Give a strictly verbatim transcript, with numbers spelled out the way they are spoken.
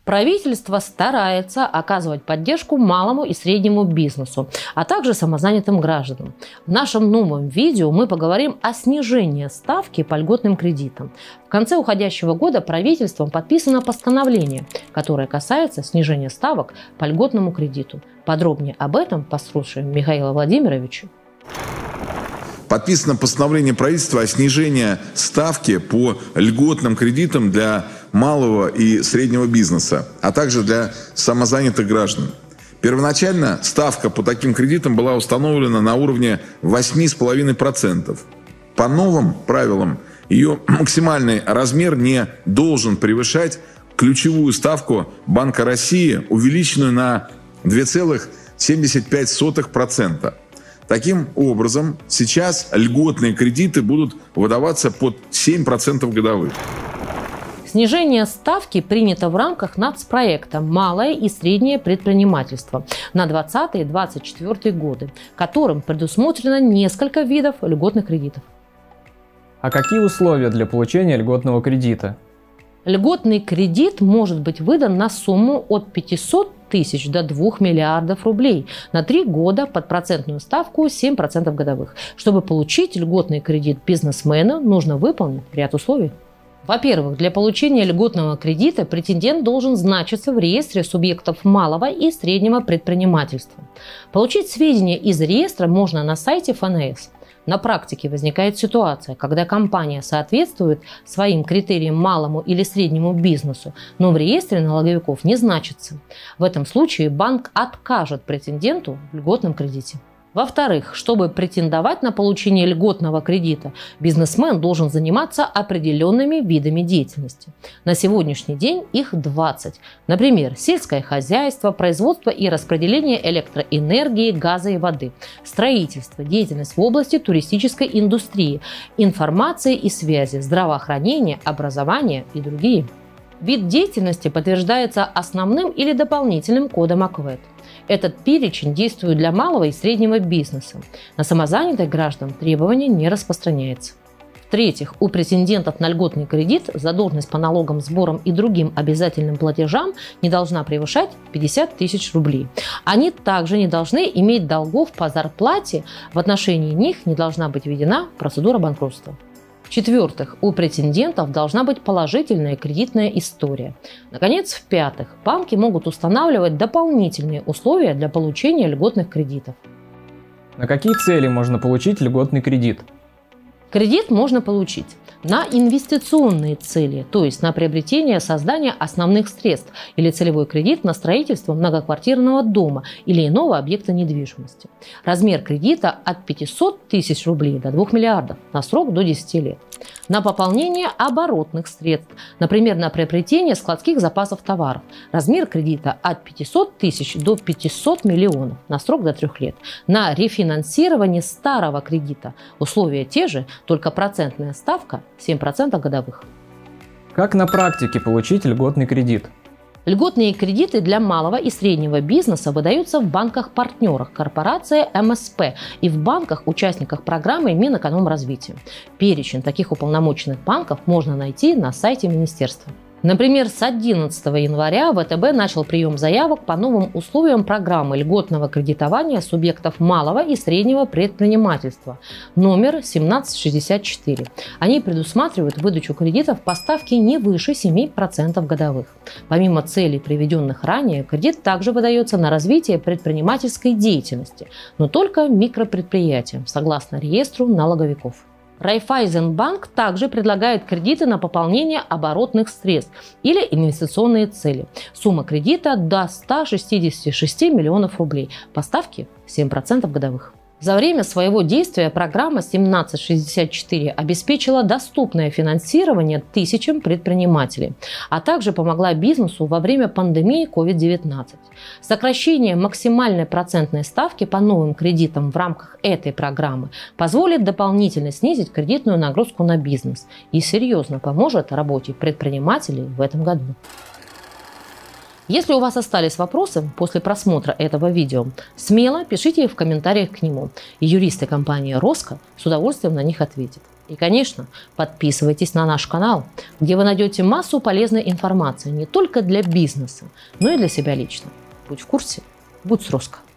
Правительство старается оказывать поддержку малому и среднему бизнесу, а также самозанятым гражданам. В нашем новом видео мы поговорим о снижении ставки по льготным кредитам. В конце уходящего года правительством подписано постановление, которое касается снижения ставок по льготному кредиту. Подробнее об этом послушаем Михаила Владимировича. Подписано постановление правительства о снижении ставки по льготным кредитам для малого и среднего бизнеса, а также для самозанятых граждан. Первоначально ставка по таким кредитам была установлена на уровне восемь целых пять десятых процента. По новым правилам ее максимальный размер не должен превышать ключевую ставку Банка России, увеличенную на две целых семьдесят пять сотых процента. Таким образом, сейчас льготные кредиты будут выдаваться под семь процентов годовых. Снижение ставки принято в рамках нацпроекта «Малое и среднее предпринимательство» на двадцатый — двадцать четвёртый годы, которым предусмотрено несколько видов льготных кредитов. А какие условия для получения льготного кредита? Льготный кредит может быть выдан на сумму от пятисот тысяч до двух миллиардов рублей на три года под процентную ставку семь процентов годовых. Чтобы получить льготный кредит бизнесмену, нужно выполнить ряд условий. Во-первых, для получения льготного кредита претендент должен значиться в реестре субъектов малого и среднего предпринимательства. Получить сведения из реестра можно на сайте эф эн эс. На практике возникает ситуация, когда компания соответствует своим критериям малому или среднему бизнесу, но в реестре налоговиков не значится. В этом случае банк откажет претенденту в льготном кредите. Во-вторых, чтобы претендовать на получение льготного кредита, бизнесмен должен заниматься определенными видами деятельности. На сегодняшний день их двадцать. Например, сельское хозяйство, производство и распределение электроэнергии, газа и воды, строительство, деятельность в области туристической индустрии, информации и связи, здравоохранение, образование и другие. Вид деятельности подтверждается основным или дополнительным кодом ОКВЭД. Этот перечень действует для малого и среднего бизнеса. На самозанятых граждан требование не распространяется. В-третьих, у претендентов на льготный кредит задолженность по налогам, сборам и другим обязательным платежам не должна превышать пятьдесят тысяч рублей. Они также не должны иметь долгов по зарплате, в отношении них не должна быть введена процедура банкротства. В-четвертых, у претендентов должна быть положительная кредитная история. Наконец, в-пятых, банки могут устанавливать дополнительные условия для получения льготных кредитов. На какие цели можно получить льготный кредит? Кредит можно получить на инвестиционные цели, то есть на приобретение, создание основных средств или целевой кредит на строительство многоквартирного дома или иного объекта недвижимости. Размер кредита от пятисот тысяч рублей до двух миллиардов на срок до десяти лет. На пополнение оборотных средств, например, на приобретение складских запасов товаров. Размер кредита от пятисот тысяч до пятисот миллионов на срок до трех лет. На рефинансирование старого кредита. Условия те же, только процентная ставка семь процентов годовых. Как на практике получить льготный кредит? Льготные кредиты для малого и среднего бизнеса выдаются в банках-партнерах корпорации эм эс пэ и в банках-участниках программы Минэкономразвития. Перечень таких уполномоченных банков можно найти на сайте министерства. Например, с одиннадцатого января вэ тэ бэ начал прием заявок по новым условиям программы льготного кредитования субъектов малого и среднего предпринимательства номер семнадцать шестьдесят четыре. Они предусматривают выдачу кредитов по ставке не выше семи процентов годовых. Помимо целей, приведенных ранее, кредит также выдается на развитие предпринимательской деятельности, но только микропредприятиям, согласно реестру налоговиков. Райффайзенбанк также предлагает кредиты на пополнение оборотных средств или инвестиционные цели. Сумма кредита до ста шестидесяти шести миллионов рублей по ставке семь процентов годовых. За время своего действия программа семнадцать шестьдесят четыре обеспечила доступное финансирование тысячам предпринимателей, а также помогла бизнесу во время пандемии ковид девятнадцать. Сокращение максимальной процентной ставки по новым кредитам в рамках этой программы позволит дополнительно снизить кредитную нагрузку на бизнес и серьезно поможет работе предпринимателей в этом году. Если у вас остались вопросы после просмотра этого видео, смело пишите их в комментариях к нему, и юристы компании «Роско» с удовольствием на них ответят. И, конечно, подписывайтесь на наш канал, где вы найдете массу полезной информации не только для бизнеса, но и для себя лично. Будь в курсе, будь с Роско.